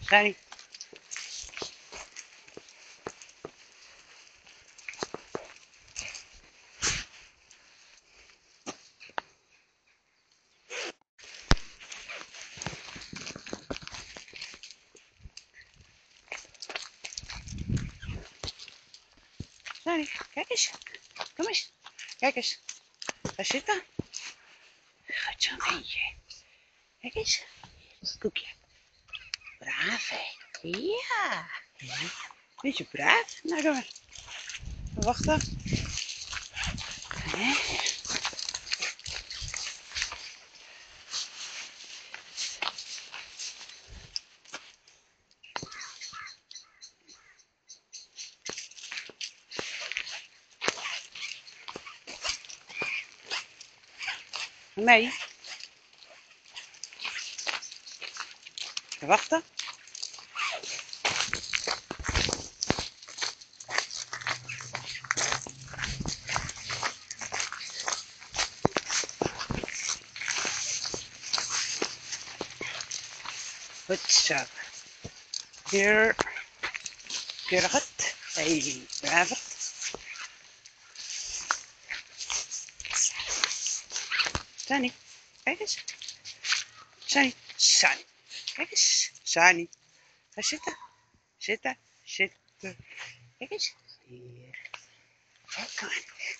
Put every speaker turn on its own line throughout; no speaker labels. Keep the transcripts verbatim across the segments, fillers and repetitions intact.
Sunny. Sunny, kijk eens. Kom eens. Kijk eens. Daar zit er. Goed zo'n eentje. Kijk eens. Hier is het koekje. Braaf, hè? Ja. Beetje braaf. Nou, dan. Wacht dan. Hè? Mee. Wachten. Goed zo. Hier. Keurig het. Hey, braaf. Sunny, kijk eens. Sunny, Sunny. Kijk eens. Sunny. Ga zitten. Zitten. Zitten. Kijk eens. Hier. Kijk maar.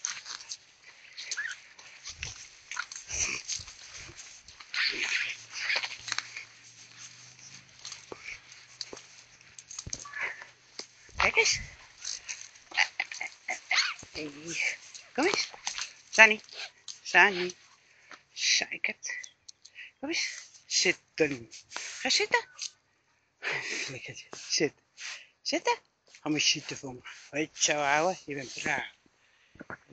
Kijk eens. Hey. Kom eens. Sunny. Sunny. Zeikert. Kom eens. Zitten. Ga zitten. Lekker. Zit. Zitten. Ga maar zitten voor me. Weet je zo houden. Je bent braaf.